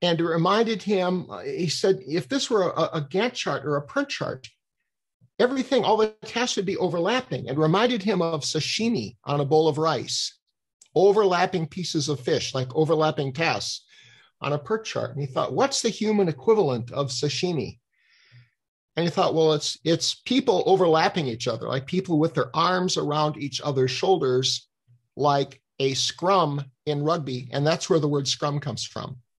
And it reminded him, he said, if this were a Gantt chart or a print chart, everything, all the tasks would be overlapping. It reminded him of sashimi on a bowl of rice, overlapping pieces of fish, like overlapping tasks on a perch chart. And he thought, what's the human equivalent of sashimi? And he thought, well, it's people overlapping each other, like people with their arms around each other's shoulders, like a scrum in rugby. And that's where the word scrum comes from.